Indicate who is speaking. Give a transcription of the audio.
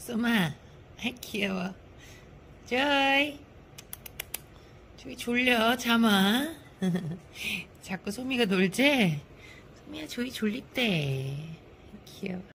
Speaker 1: 쏘마, 아이 귀여워. 조이 졸려, 잠아. 자꾸 소미가 놀지? 소미야, 조이 졸립대. 귀여워.